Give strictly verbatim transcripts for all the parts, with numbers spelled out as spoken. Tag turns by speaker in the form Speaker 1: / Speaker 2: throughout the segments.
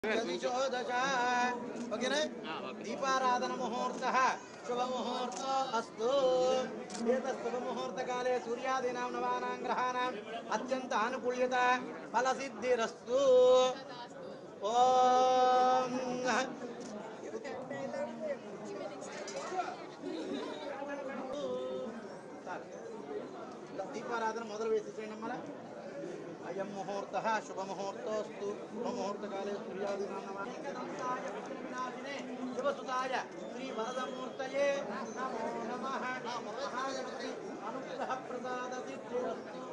Speaker 1: Okay दीपाराधन मुहूर्त शुभ मुहूर्त अस्तु शुभ मुहूर्त काले सूर्यादीनां नवानां ग्रहाणाम् अत्यंत आनुकूल्यता फलसिद्धिरस्तु ओम दीपाराधन मोदल वेसेसेयंడి అమ్మా अयं मुहूर्तः शुभ मुहूर्तोस्तु शुभ मुहूर्त काले सूर्यादीनां नमः शिवसुताय श्री वरदमूर्तये नमो नमः महागणपति अनुग्रह प्रसाद सिद्धिरस्तु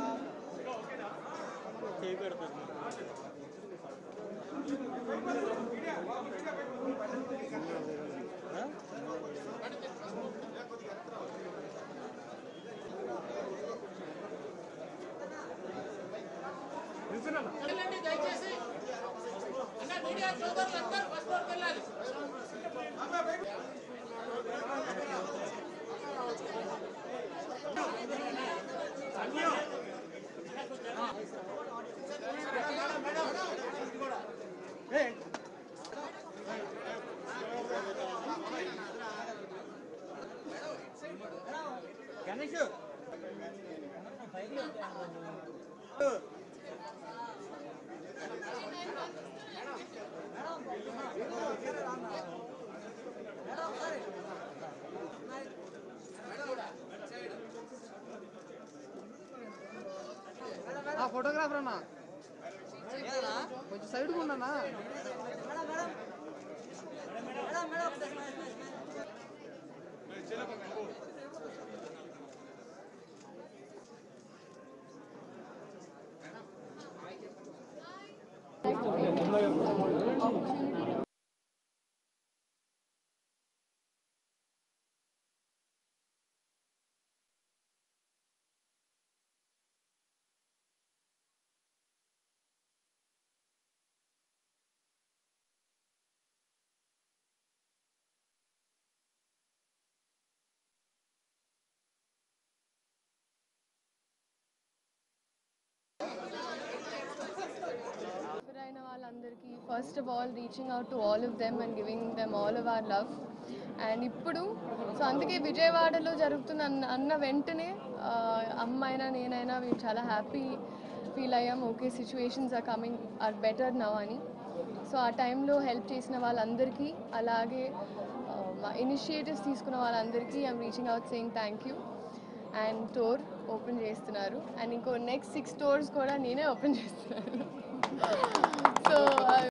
Speaker 2: దయచేసి అన్న మీడియా సోదరులందరూ బస్ స్టాప్కి వెళ్ళాలి.
Speaker 1: గణేష్
Speaker 3: फोटोग्राफर अना सैड को उन्ना
Speaker 4: First of all, reaching out to all of them and giving them all of our love. And ఇప్పుడు సో అందుకే విజయవాడలో జరుగుతున్న అన్న వెంటనే అమ్మాయినా నేనైనా మేము చాలా హ్యాపీ ఫీల్ అయ్యాం. Okay, situations are coming are better now అని. సో ఆ టైంలో హెల్ప్ చేసిన వాళ్ళందరికీ, అలాగే ఇనిషియేటివ్స్ తీసుకున్న వాళ్ళందరికీ I'm reaching out saying thank you. And store open చేస్తున్నారు, అండ్ ఇంకో నెక్స్ట్ సిక్స్ స్టోర్స్ కూడా నేనే ఓపెన్ చేస్తున్నాను. సో